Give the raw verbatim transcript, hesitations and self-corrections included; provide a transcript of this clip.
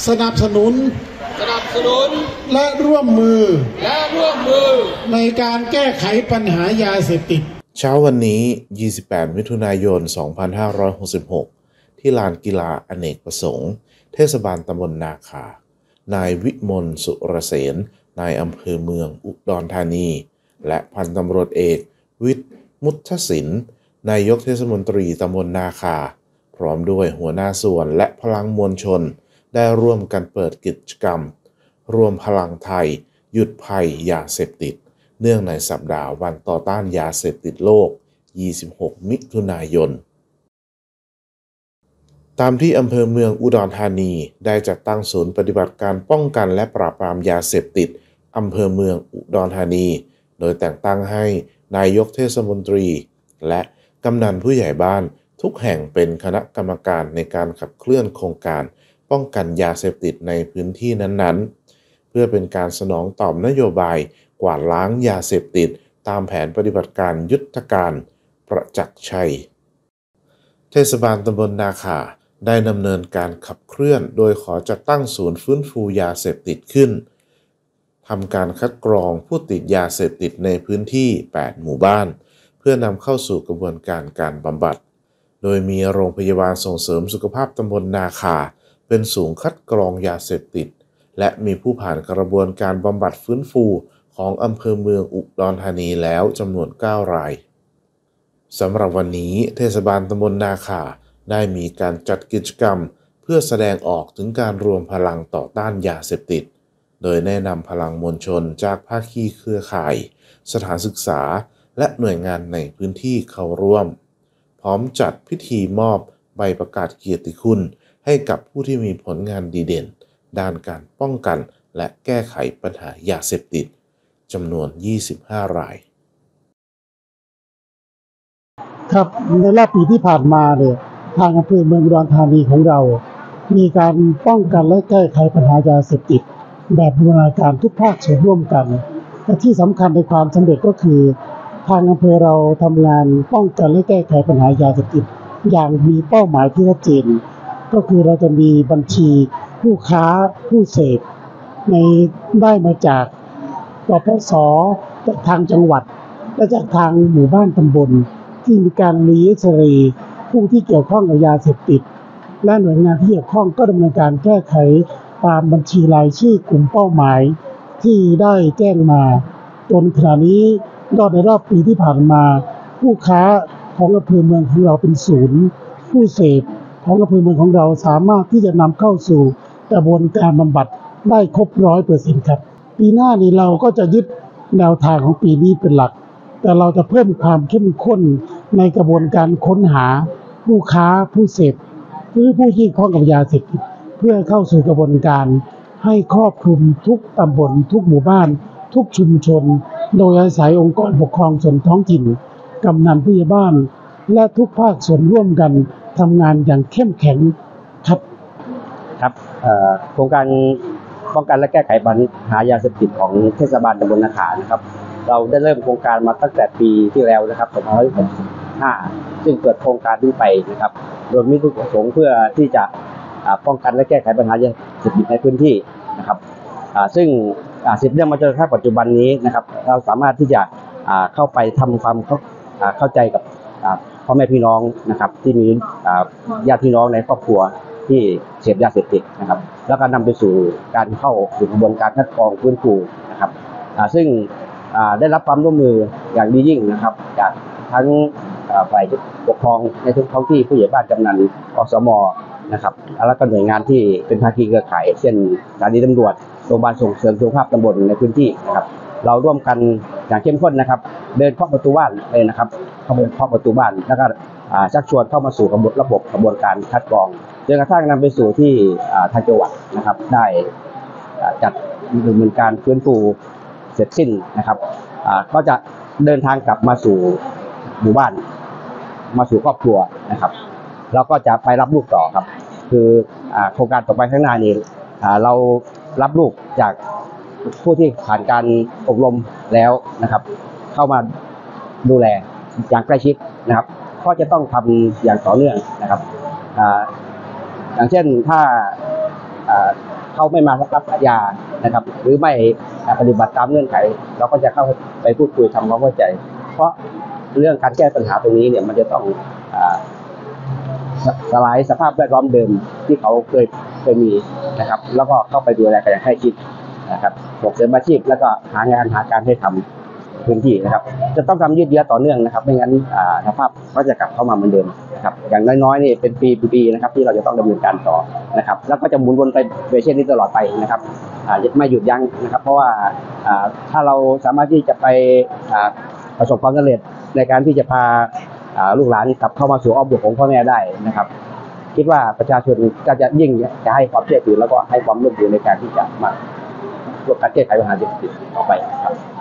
สนับสนุนสนับสนุนและร่วมมือและร่วมมือในการแก้ไขปัญหายาเสพติดเช้าวันนี้ยี่สิบแปดมิถุนายนสองพันห้าร้อยหกสิบหกที่ลานกีฬาอเนกประสงค์เทศบาลตำบลนาคานายวิมลสุรเสนนายอำเภอเมืองอุดรธานีและพันตำรวจเอกวิทย์มุทศิลป์นายกเทศมนตรีตำบลนาคาพร้อมด้วยหัวหน้าส่วนและพลังมวลชนได้ร่วมกันเปิดกิจกรรมรวมพลังไทยหยุดภัยยาเสพติดเนื่องในสัปดาห์วันต่อต้านยาเสพติดโลกยี่สิบหกมิถุนายนตามที่อำเภอเมืองอุดรธานีได้จัดตั้งศูนย์ปฏิบัติการป้องกันและปราบปรามยาเสพติดอำเภอเมืองอุดรธานีโดยแต่งตั้งให้นายกเทศมนตรีและกำนันผู้ใหญ่บ้านทุกแห่งเป็นคณะกรรมการในการขับเคลื่อนโครงการป้องกันยาเสพติดในพื้นที่นั้นๆเพื่อเป็นการสนองตอบนโยบายกวาดล้างยาเสพติดตามแผนปฏิบัติการยุทธการประจักษ์ชัยเทศบาลตำบลนาคาได้ดำเนินการขับเคลื่อนโดยขอจัดตั้งศูนย์ฟื้นฟูยาเสพติดขึ้นทำการคัดกรองผู้ติดยาเสพติดในพื้นที่แปดหมู่บ้านเพื่อนำเข้าสู่กระบวนการการบำบัดโดยมีโรงพยาบาลส่งเสริมสุขภาพตำบลนาคาเป็นศูนย์คัดกรองยาเสพติดและมีผู้ผ่านกระบวนการบำบัดฟื้นฟูของอำเภอเมืองอุดรธานีแล้วจำนวนเก้ารายสำหรับวันนี้เทศบาลตำบลนาคาได้มีการจัดกิจกรรมเพื่อแสดงออกถึงการรวมพลังต่อต้านยาเสพติดโดยแนะนำพลังมวลชนจากภาคีเครือข่ายสถานศึกษาและหน่วยงานในพื้นที่เข้าร่วมพร้อมจัดพิธีมอบใบประกาศเกียรติคุณให้กับผู้ที่มีผลงานดีเด่นด้านการป้องกันและแก้ไขปัญหายาเสพติดจำนวนยี่สิบห้ารายครับในรอบปีที่ผ่านมาเนี่ยทางอำเภอเมืองอุดรธานีของเรามีการป้องกันและแก้ไขปัญหายาเสพติดแบบบูรณาการทุกภาคส่วนร่วมกันและที่สำคัญในความสำเร็จก็คือทางอำเภอเราทำงานป้องกันและแก้ไขปัญหายาเสพติดอย่างมีเป้าหมายที่ชัดเจนก็คือเราจะมีบัญชีผู้ค้าผู้เสพในได้มาจากปปส.จากทางจังหวัดและจากทางหมู่บ้านตำบลที่มีการรีเอสรีผู้ที่เกี่ยวข้องกับยาเสพติดและหน่วยงานที่เกี่ยวข้องก็ดำเนินการแก้ไขตามบัญชีรายชื่อกลุ่มเป้าหมายที่ได้แจ้งมาจนขณะนี้ยอดในรอบปีที่ผ่านมาผู้ค้าของอำเภอเมืองของเราเป็นศูนย์ผู้เสพของอำเภอเมืองของเราสามารถที่จะนำเข้าสู่กระบวนการบำบัดได้ครบร้อยเปอร์เซ็นต์ครับปีหน้านี้เราก็จะยึดแนวทางของปีนี้เป็นหลักแต่เราจะเพิ่มความเข้มข้นในกระบวนการค้นหาผู้ค้าผู้เสพหรือผู้ที่เกี่ยวข้องกับยาเสพติดเพื่อเข้าสู่กระบวนการให้ครอบคลุมทุกตำบลทุกหมู่บ้านทุกชุมชนโดยอาศัยองค์กรปกครองส่วนท้องถิ่นกำนันผู้ใหญ่บ้านและทุกภาคส่วนร่วมกันทำงานอย่างเข้มแข็งครับครับโครงการป้องกันและแก้ไขปัญหายาเสพติดของเทศบาลตำบลนาคานะครับเราได้เริ่มโครงการมาตั้งแต่ปีที่แล้วนะครับสองพันห้าร้อยหกสิบห้าซึ่งเกิดโครงการขึ้นไปนะครับโดยมีจุดประสงค์เพื่อที่จะป้องกันและแก้ไขปัญหายาเสพติดในพื้นที่นะครับซึ่งสืบเนื่องมาจนกระทั่งปัจจุบันนี้นะครับเราสามารถที่จะเข้าไปทำความเข้าใจกับพ่อแม่พี่น้องนะครับที่มีญาติพี่น้องในครอบครัวที่เสพยาเสพติดนะครับแล้วก็นำไปสู่การเข้าสู่กระบวนการคัดกรองฟื้นฟูนะครับซึ่งได้รับความร่วมมืออย่างดียิ่งนะครับจากทั้งฝ่ายปกครองในทุกท้องที่ผู้ใหญ่บ้านกำนันอสม.นะครับแล้วก็หน่วยงานที่เป็นภาคีเครือข่ายเช่นสถานีตำรวจโรงพยาบาลส่งเสริมสุขภาพตำบลในพื้นที่นะครับเราร่วมกันอย่างเข้มข้นนะครับเดินเคาะประตูบ้านเลยนะครับเข้าไปเคาะประตูบ้านแล้วก็ชักชวนเข้ามาสู่ระบบกระบวนการคัดกรองจนกระทั่งนำไปสู่ที่ทางจังหวัดนะครับได้จัดดำเนินการฟื้นฟูเสร็จสิ้นนะครับก็จะเดินทางกลับมาสู่หมู่บ้านมาสู่ครอบครัวนะครับแล้วก็จะไปรับลูกต่อครับคือโครงการต่อไปข้างหน้านี้เรารับลูกจากผู้ที่ผ่านการอบรมแล้วนะครับเข้ามาดูแลอย่างใกล้ชิดนะครับก็จะต้องทำอย่างต่อเนื่องนะครับอย่างเช่นถ้าเขาไม่มารับยานะครับหรือไม่ปฏิบัติตามเงื่อนไขเราก็จะเข้าไปพูดคุยทำความเข้าใจเพราะเรื่องการแก้ปัญหาตรงนี้เนี่ยมันจะต้องสลายสภาพแวดล้อมเดิมที่เขาเคยเคยมีนะครับแล้วก็เข้าไปดูแลกันอย่างใกล้ชิดนะครับส่งเสริมอาชีพแล้วก็หางานหาการให้ทำพื้นที่นะครับจะต้องทำยืดเยื้อต่อเนื่องนะครับไม่งั้นสภาพก็จะกลับเข้ามาเหมือนเดิมนะครับอย่างน้อยๆนี่เป็นปีปีนะครับที่เราจะต้องดำเนินการต่อนะครับแล้วก็จะหมุนวนไปเช่นนี้ตลอดไปนะครับไม่หยุดยั้งนะครับเพราะว่าถ้าเราสามารถที่จะไปประสบความสำเร็จในการที่จะพาลูกหลานกลับเข้ามาสู่อ้อมอกของพ่อแม่ได้นะครับคิดว่าประชาชนก็จะยิ่งจะให้ความเชื่อถือแล้วก็ให้ความร่วมมือในการที่จะมาร่วมกันแก้ไขปัญหาเศรษฐกิจต่อไปครับ